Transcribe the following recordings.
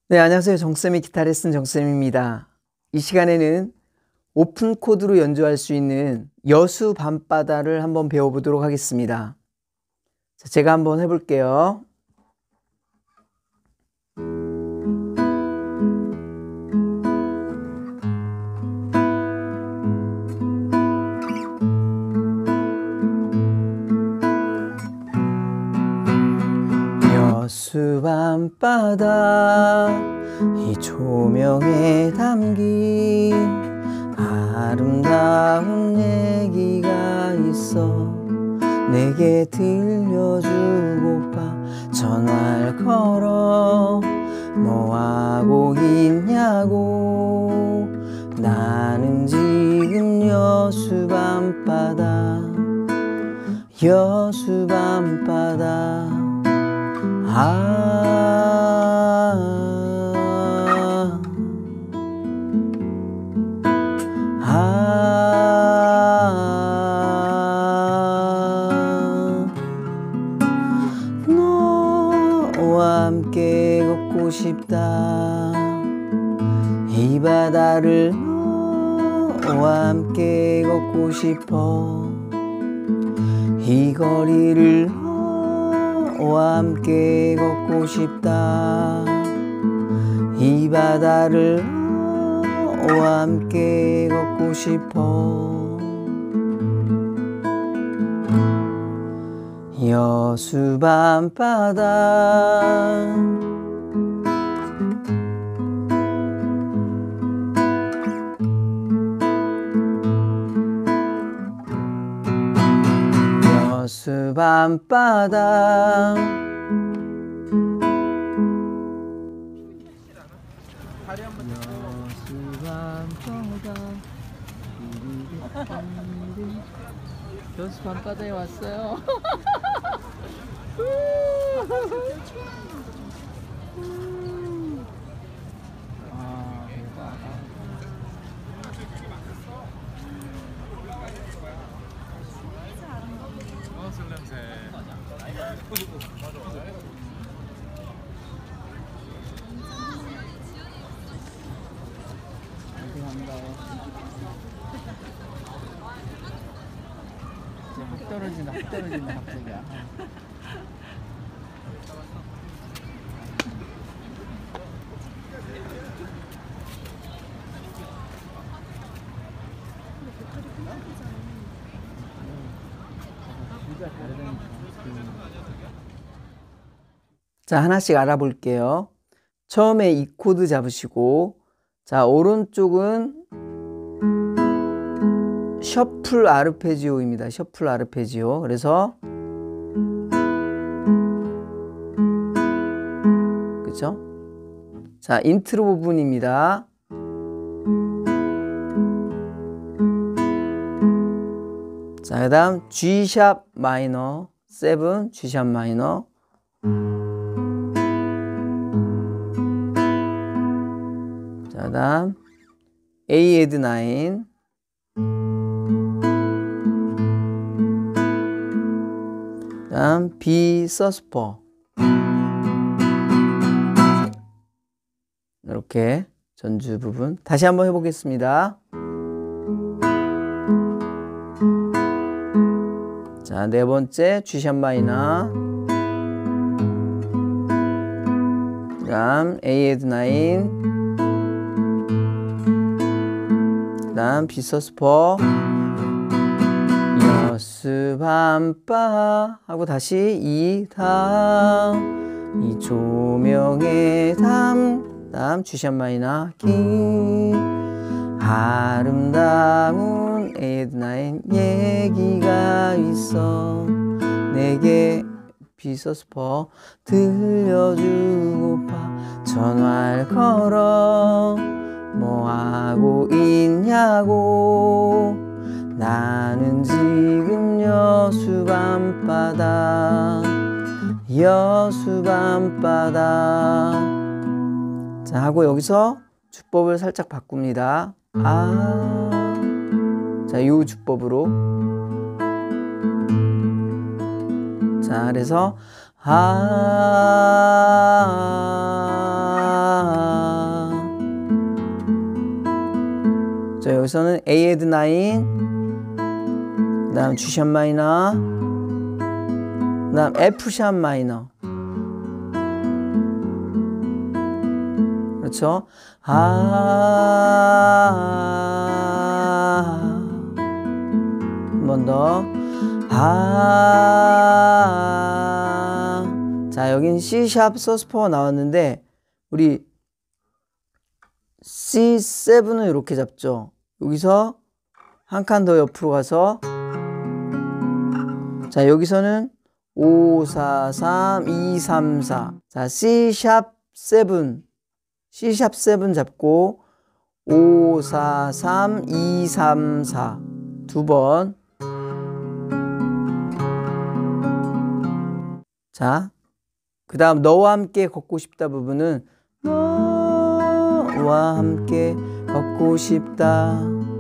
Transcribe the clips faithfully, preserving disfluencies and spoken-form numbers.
네, 안녕하세요. 정쌤의 기타 레슨 정쌤입니다. 이 시간에는 오픈 코드로 연주할 수 있는 여수 밤바다를 한번 배워보도록 하겠습니다. 자, 제가 한번 해볼게요. 여수 밤바다 이 조명에 담긴 아름다운 얘기가 있어 내게 들려주고파 전화를 걸어 뭐하고 있냐고 나는 지금 여수 밤바다 여수 밤바다 아, 아, 너와 함께 걷고 싶다 이 바다를 너와 함께 걷고 싶어 이 거리를 너와 함께 걷고 싶다 이 바다를 너와 함께 걷고 싶어 여수 밤바다 여수 밤바다 여수 밤바다 여수 밤바다에 왔어요. 아, 대박. 어, 술 냄새. 확 떨어진다, 확 떨어진다, 갑자기. 자, 하나씩 알아볼게요. 처음에 이 코드 잡으시고, 자, 오른쪽은 셔플 아르페지오입니다. 셔플 아르페지오. 그래서 그쵸? 자, 인트로 부분입니다. 자, 그 다음 G 샵 마이너 칠, G 샵 마이너. 자, 그 다음 A add 나인. 그 다음 B 서스퍼. 이렇게 전주 부분 다시 한번 해보겠습니다. 자, 네 번째 G 샵 마이너. 그 다음 A add 나인. 그 다음 B 서스퍼. 여수 밤바 하고 다시 이 다음 이 조명에 담 다음 G 샵 마이너 긴 아름다운 A add 나인 얘기가 있어 내게 B 서스퍼 들려주고파 전화를 걸어 뭐하고 있냐고 나는 지금 여수 밤바다 여수 밤바다 자 하고 여기서 주법을 살짝 바꿉니다. 아, 자, 요 주법으로 자 그래서 아 여기서는 A add nine, 그 다음 G 샵 마이너, 그 다음 F 샵 마이너. 그렇죠? 아, 한 번 더. 아, 자, 여긴 C 샵 서스포가 나왔는데 우리 씨 세븐을 이렇게 잡죠. 여기서 한 칸 더 옆으로 가서, 자, 여기서는 오, 사, 삼, 이, 삼, 사. 자, C 샵 세븐, C 샵 세븐 잡고 오, 사, 삼, 이, 삼, 사 두 번. 자, 그 다음 너와 함께 걷고 싶다 부분은 너와 함께 걷고 싶다.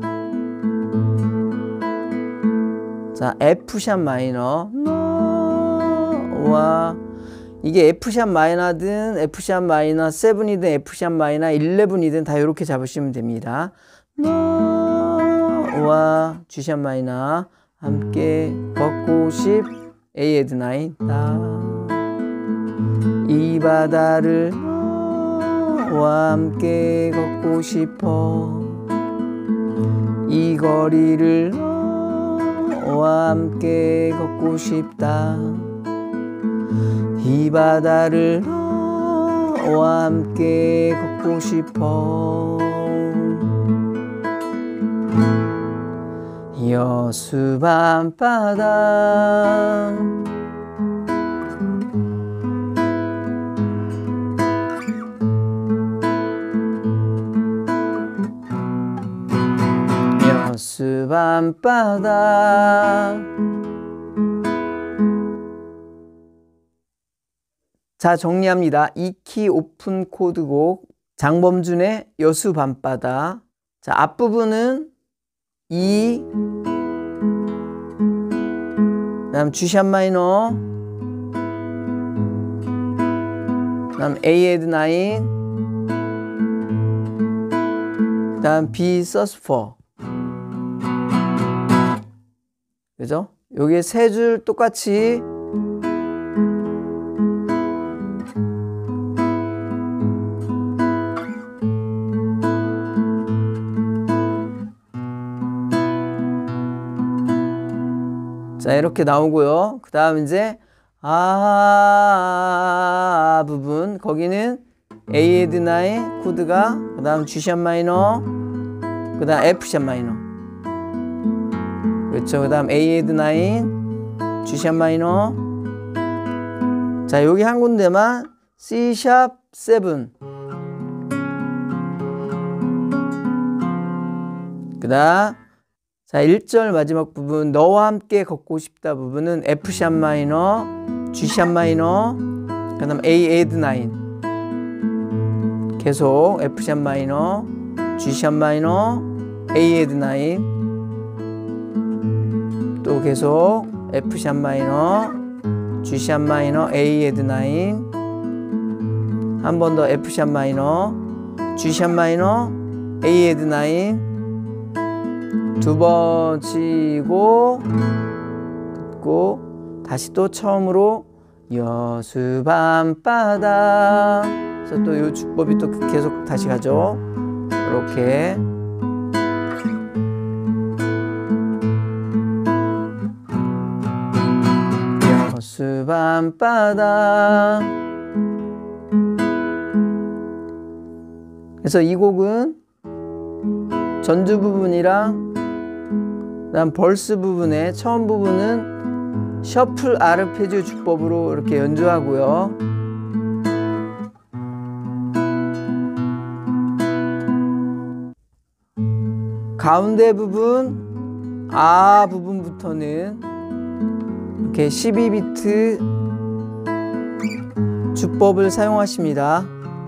자, F 샵 마이너, 너와, 이게 F 샵 마이너든 F 샵 마이너 세븐이든 F 샵 마이너 일레븐이든 다 이렇게 잡으시면 됩니다. 너와 G 샵 마이너 함께 걷고 싶 A add nine, 이 바다를 너와 함께 걷고 싶어. 이 거리를 너와 함께 걷고 싶다. 이 바다를 너와 함께 걷고 싶어. 여수 밤바다, 여수 밤바다. 자, 정리합니다. 이 키 오픈 코드곡 장범준의 여수 밤바다. 자, 앞부분은 E, 그 다음 G 샵 마이너, 그 다음 A add nine, 그 다음 B sus four. 그죠? 여기에 세 줄 똑같이 자, 이렇게 나오고요. 그 다음 이제 아 부분, 거기는 A add nine 코드가, 그 다음 G 샵 마이너, 그 다음 F 샵 마이너. 그렇죠. 그 다음 A add nine, G 샵 마이너. 자, 여기 한 군데만 C 샵 세븐. 그 다음, 자, 일 절 마지막 부분 너와 함께 걷고 싶다 부분은 F 샵 마이너, G 샵 마이너, 그 다음 A add nine. 계속 F 샵 마이너, G 샵 마이너, A add nine. 또 계속 F 샵 마이너, G 샵 마이너, A add nine. 한 번 더 F 샵 마이너, G 샵 마이너, A add nine. 두 번 치고 긋고 다시 또 처음으로 여수 밤바다. 그래서 또 이 주법이 또 계속 다시 가죠. 이렇게. 여수 밤바다. 그래서 이 곡은 전주 부분이랑 그다음 벌스 부분의 처음 부분은 셔플 아르페지오 주법으로 이렇게 연주하고요. 가운데 부분 아 부분부터는 이렇게 십이 비트 주법을 사용하십니다.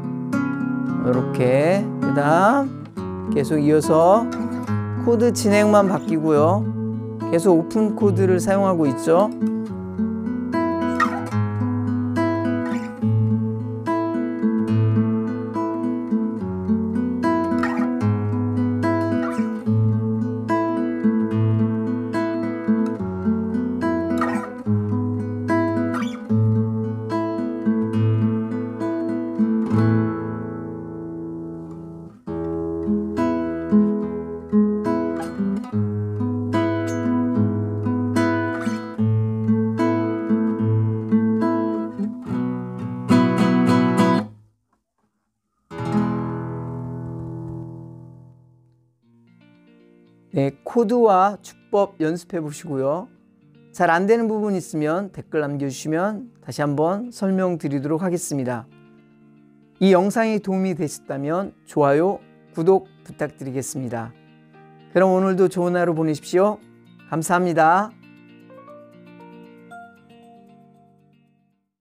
이렇게. 그 다음 계속 이어서 코드 진행만 바뀌고요. 계속 오픈 코드를 사용하고 있죠. 네, 코드와 주법 연습해 보시고요. 잘 안 되는 부분 있으면 댓글 남겨주시면 다시 한번 설명드리도록 하겠습니다. 이 영상이 도움이 되셨다면 좋아요, 구독 부탁드리겠습니다. 그럼 오늘도 좋은 하루 보내십시오. 감사합니다.